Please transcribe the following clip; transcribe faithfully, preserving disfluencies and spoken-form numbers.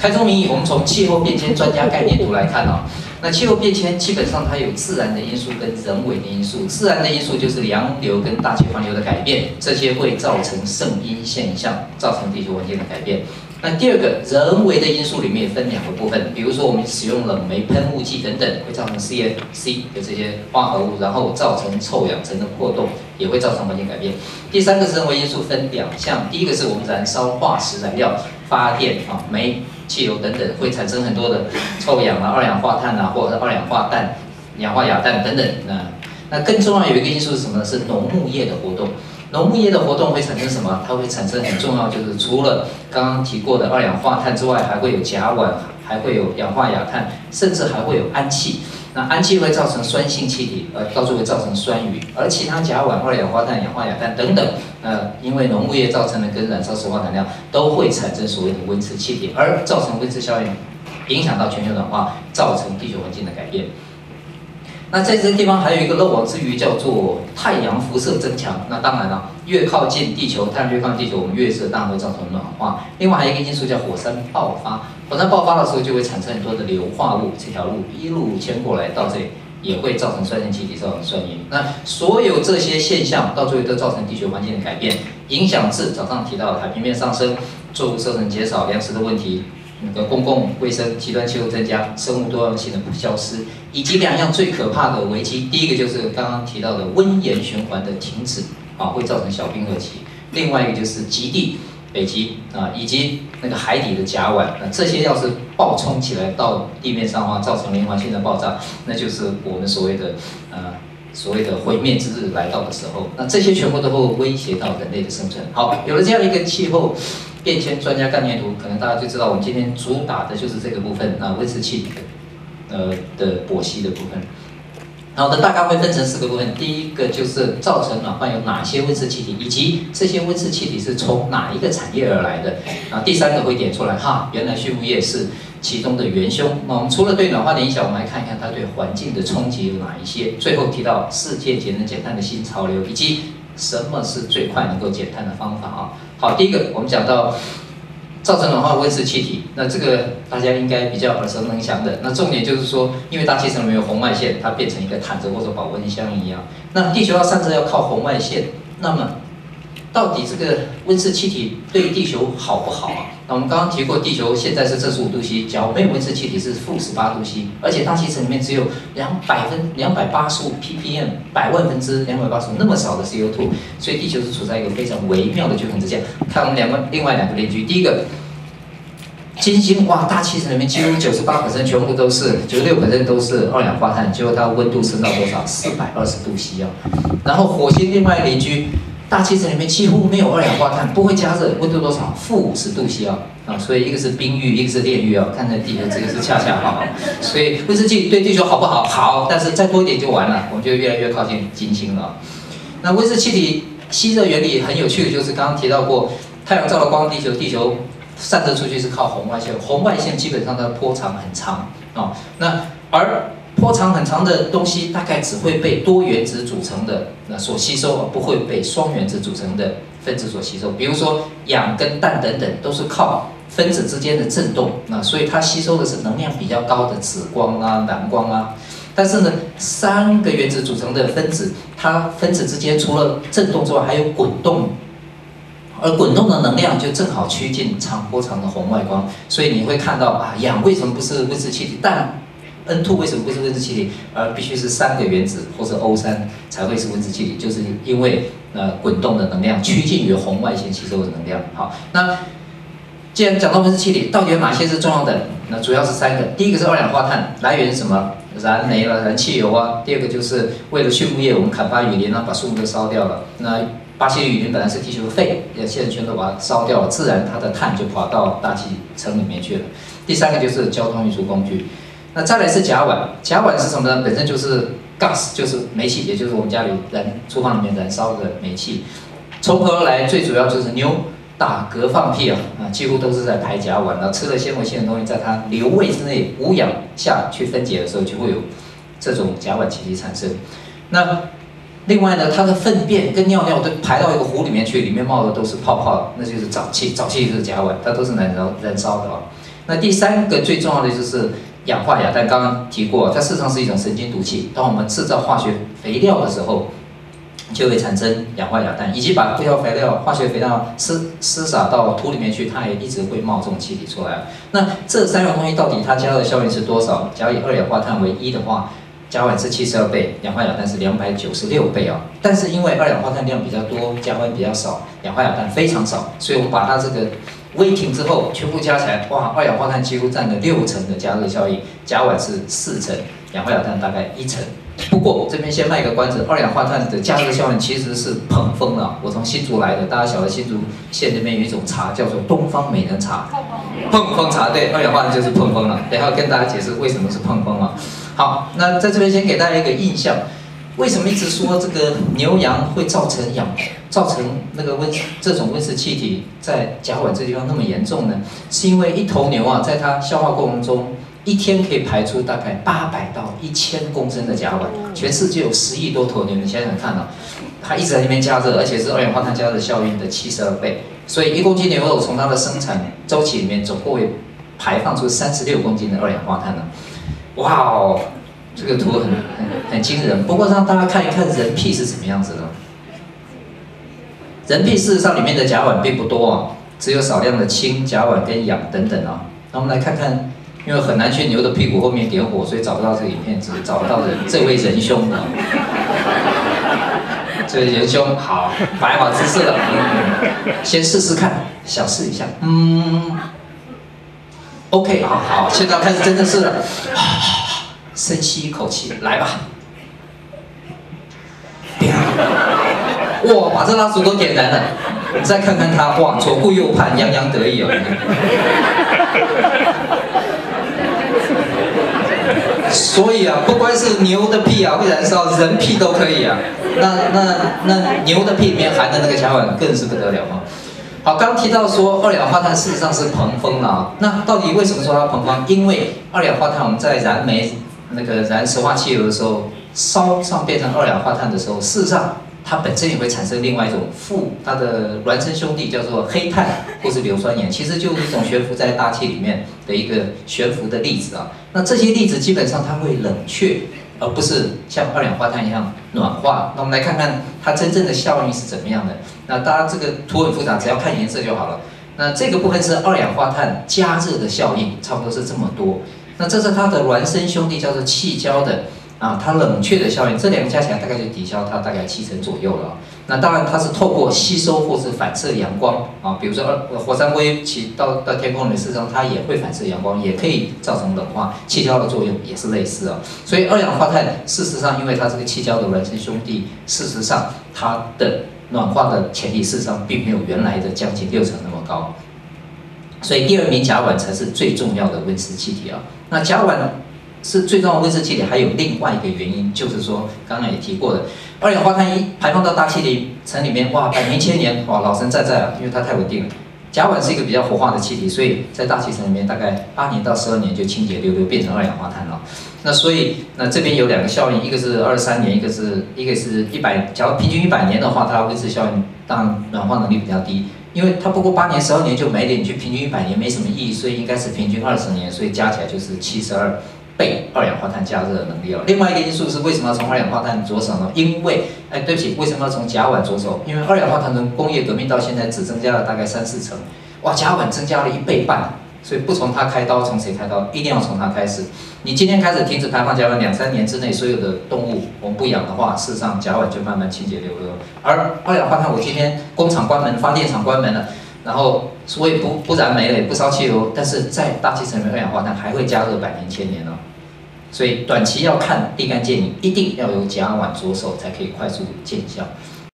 开宗明义，我们从气候变迁专家概念图来看啊、哦，那气候变迁基本上它有自然的因素跟人为的因素。自然的因素就是洋流跟大气环流的改变，这些会造成圣婴现象，造成地球环境的改变。那第二个人为的因素里面分两个部分，比如说我们使用冷媒、喷雾剂等等，会造成 C F C 的这些化合物，然后造成臭氧层的破洞，也会造成环境改变。第三个是人为因素分两项，第一个是我们燃烧化石燃料、发电啊、煤、汽油等等，会产生很多的臭氧啊、二氧化碳啊，或者是二氧化氮、氧化亚氮等等。那那更重要有一个因素是什么呢？是农牧业的活动。农牧业的活动会产生什么？它会产生很重要，就是除了刚刚提过的二氧化碳之外，还会有甲烷，还会有氧化亚碳，甚至还会有氨气。那氨气会造成酸性气体，呃，到最后会造成酸雨。而其他甲烷、二氧化碳、氧化亚碳等等，呃，因为农牧业造成的跟燃烧石化燃料都会产生所谓的温室气体，而造成温室效应，影响到全球暖化，造成地球环境的改变。那在这个地方还有一个漏网之鱼，叫做太阳辐射增强。那当然了，越靠近地球，太阳越靠近地球，我们越热，当然会造成暖化。另外还有一个因素叫火山爆发，火山爆发的时候就会产生很多的硫化物，这条路一路牵过来到这里，也会造成酸性气体，造成酸雨。那所有这些现象到最后都造成地球环境的改变，影响至早上提到的海平面上升、作物收成减少、粮食的问题。那个公共卫生、极端气候增加、生物多样性的消失，以及两样最可怕的危机，第一个就是刚刚提到的温盐循环的停止，啊，会造成小冰河期；另外一个就是极地、北极啊，以及那个海底的甲烷，那这些要是爆冲起来到地面上的话，造成连环性的爆炸，那就是我们所谓的呃所谓的毁灭之日来到的时候，那这些全部都会威胁到人类的生存。好，有了这样一个气候变迁专家概念图，可能大家就知道我们今天主打的就是这个部分，那温室气体的呃的剖析的部分。然后呢，大概会分成四个部分。第一个就是造成暖化有哪些温室气体，以及这些温室气体是从哪一个产业而来的。然后第三个会点出来，哈，原来畜牧业是其中的元凶。那我们除了对暖化的影响，我们来看一看它对环境的冲击有哪一些。最后提到世界节能减碳的新潮流，以及什么是最快能够减碳的方法啊？好，第一个我们讲到造成暖化温室气体，那这个大家应该比较耳熟能详的。那重点就是说，因为大气层里面有红外线，它变成一个毯子或者保温箱一样。那地球要散热要靠红外线，那么到底这个温室气体对地球好不好啊？那我们刚刚提过，地球现在是正十五度 C， 假如没有温室气体是负十八度 C， 而且大气层里面只有两百分两百八十五 ppm， 百万分之两百八十五那么少的 C O 二， 所以地球是处在一个非常微妙的均衡之下。看我们两个另外两个邻居，第一个金星，哇，大气层里面几乎九十八 percent 全部都是九十六 percent 都是二氧化碳，结果它温度升到多少？四百二十度 C 啊。然后火星另外邻居。大气层里面几乎没有二氧化碳，不会加热，温度多少？负五十度 C 啊！啊，所以一个是冰域，一个是炼狱啊。看在地球这个是恰恰好，所以温室气体对地球好不好？好，但是再多一点就完了，我们就越来越靠近金星了。那温室气体吸热原理很有趣的，就是刚刚提到过，太阳照了光，地球地球散射出去是靠红外线，红外线基本上它的波长很长啊。那而波长很长的东西，大概只会被多原子组成的那所吸收，而不会被双原子组成的分子所吸收。比如说氧跟氮等等，都是靠分子之间的振动，那所以它吸收的是能量比较高的紫光啊、蓝光啊。但是呢，三个原子组成的分子，它分子之间除了振动之外，还有滚动。而滚动的能量就正好趋近长波长的红外光，所以你会看到啊，氧为什么不是温室气体？氮 N 二 为什么不是温室气体，而必须是三个原子或者 O 三 才会是温室气体？就是因为呃滚动的能量趋近于红外线吸收的能量。好，那既然讲到温室气体，到底有哪些是重要的？那主要是三个，第一个是二氧化碳，来源是什么？燃煤了、燃汽油啊。第二个就是为了畜牧业，我们砍伐雨林啊，把树木都烧掉了。那巴西的雨林本来是地球的肺，现在全都把它烧掉了，自然它的碳就跑到大气层里面去了。第三个就是交通运输工具。那再来是甲烷，甲烷是什么呢？本身就是 gas， 就是煤气，也就是我们家里燃厨房里面燃烧的煤气。从何而来？最主要就是牛打嗝放屁啊，啊，几乎都是在排甲烷。然后吃了纤维性的东西，在它瘤胃之内无氧下去分解的时候，就会有这种甲烷气体产生。那另外呢，它的粪便跟尿尿都排到一个湖里面去，里面冒的都是泡泡，那就是沼气，沼气就是甲烷，它都是燃烧燃烧的啊。 那第三个最重要的就是氧化亚氮，刚刚提过，它事实上是一种神经毒气。当我们制造化学肥料的时候，就会产生氧化亚氮，以及把这条肥料、化学肥料施施洒到土里面去，它也一直会冒这种气体出来。那这三样东西到底它加热效应是多少？假如以二氧化碳为一的话，甲烷是七十二倍，氧化亚氮是两百九十六倍啊。但是因为二氧化碳量比较多，甲烷比较少，氧化亚氮非常少，所以我们把它这个微停之后，全部加起来，哇，二氧化碳几乎占了六成的加热效应，甲烷是四成，氧化亚氮大概一成。不过这边先卖个关子，二氧化碳的加热效应其实是碰风了。我从新竹来的，大家晓得新竹县那边有一种茶叫做东方美人茶，碰风茶，对，二氧化碳就是碰风了。等一下跟大家解释为什么是碰风了。好，那在这边先给大家一个印象，为什么一直说这个牛羊会造成氧，造成那个温这种温室气体在甲烷这地方那么严重呢？是因为一头牛啊，在它消化过程中，一天可以排出大概八百到一千公升的甲烷。全世界有十亿多头牛，你想想看啊，它一直在那边加热，而且是二氧化碳加热效应的七十二倍。所以一公斤牛肉从它的生产周期里面，总共会排放出三十六公斤的二氧化碳呢。哇哦，这个图很很很惊人。不过让大家看一看人屁是什么样子的。人屁事实上里面的甲烷并不多啊，只有少量的氢、甲烷跟氧等等啊。那我们来看看。因为很难去牛的屁股后面点火，所以找不到这个影片，只找不到的这位仁兄啊。这位仁兄好，摆好姿势了，嗯，先试试看，小试一下，嗯 ，OK， 好好，现在开始真正试了，深吸一口气，来吧，哇，把这蜡烛都点燃了，你再看看他，哇，左顾右盼，洋洋得意哦。所以啊，不光是牛的屁啊会燃烧，人屁都可以啊。那那那牛的屁里面含的那个甲烷更是不得了啊。好，刚提到说二氧化碳事实上是膨风了啊。那到底为什么说它膨风？因为二氧化碳我们在燃煤那个燃石化汽油的时候，烧上变成二氧化碳的时候，事实上它本身也会产生另外一种负，它的孪生兄弟叫做黑碳或是硫酸盐，其实就是一种悬浮在大气里面的一个悬浮的粒子啊。那这些粒子基本上它会冷却，而不是像二氧化碳一样暖化。那我们来看看它真正的效应是怎么样的。那当然这个图很复杂，只要看颜色就好了。那这个部分是二氧化碳加热的效应，差不多是这么多。那这是它的孪生兄弟叫做气胶的。啊，它冷却的效应，这两个加起来大概就抵消它大概七成左右了。那当然它是透过吸收或是反射阳光啊，比如说二火山灰起到到天空里，事实上它也会反射阳光，也可以造成冷化。气胶的作用也是类似啊。所以二氧化碳事实上，因为它这个气胶的孪生兄弟，事实上它的暖化的潜力事实上并没有原来的将近六成那么高。所以第二名甲烷才是最重要的温室气体啊。那甲烷是最重要的温室气体，还有另外一个原因，就是说刚刚也提过的，二氧化碳一排放到大气里层里面，哇，百年千年，哇，老神在在啊，因为它太稳定了。甲烷是一个比较活化的气体，所以在大气层里面大概八年到十二年就清洁溜溜变成二氧化碳了。那所以那这边有两个效应，一个是二十三年，一个是一个是一百，假如平均一百年的话，它温室效应当然暖化能力比较低。因为它不过八年、十二年就没了，你去平均一百年没什么意义，所以应该是平均二十年，所以加起来就是七十二倍二氧化碳加热的能力哦。另外一个因素是为什么要从二氧化碳着手呢？因为，哎，对不起，为什么要从甲烷着手？因为二氧化碳从工业革命到现在只增加了大概三四成，哇，甲烷增加了一倍半，所以不从它开刀，从谁开刀？一定要从它开始。你今天开始停止排放甲烷，两三年之内所有的动物我们不养的话，事实上甲烷就慢慢清洁溜溜。而二氧化碳，我今天工厂关门，发电厂关门了。然后我也不不燃煤了，也不烧汽油，但是在大气层里面二氧化碳还会加热百年千年哦。所以短期要看立竿见影，一定要由甲烷着手才可以快速见效。